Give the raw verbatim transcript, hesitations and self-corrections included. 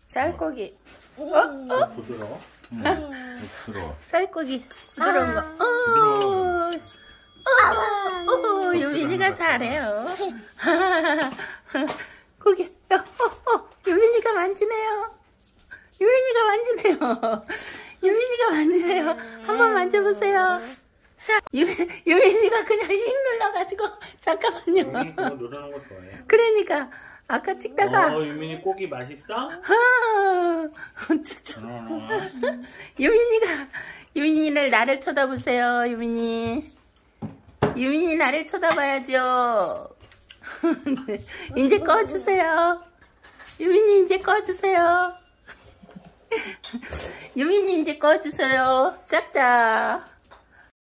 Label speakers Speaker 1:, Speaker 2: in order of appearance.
Speaker 1: 쌀고기. 어? 어?
Speaker 2: 부드러워. 응. 부드러워.
Speaker 1: 쌀고기 부드러운 거. 어. 어. 어. 유민이가 잘해요. 고기. 어. 어. 유민이가 만지네요. 유민이가 만지네요. 유민이가 만지네요. 한번 만져보세요. 자, 유, 유민이가 그냥 휙 눌러가지고 잠깐만요.
Speaker 2: 유민이 그거 누르는 거 좋아해.
Speaker 1: 그러니까 아까 찍다가
Speaker 2: 어, 유민이 고기 맛있어?
Speaker 1: 아, 진짜. 유민이가 유민이를 나를 쳐다보세요. 유민이 유민이 나를 쳐다봐야죠. 네. 이제 꺼주세요. 유민이 이제 꺼주세요. 유민이 이제 꺼주세요. 짝짝.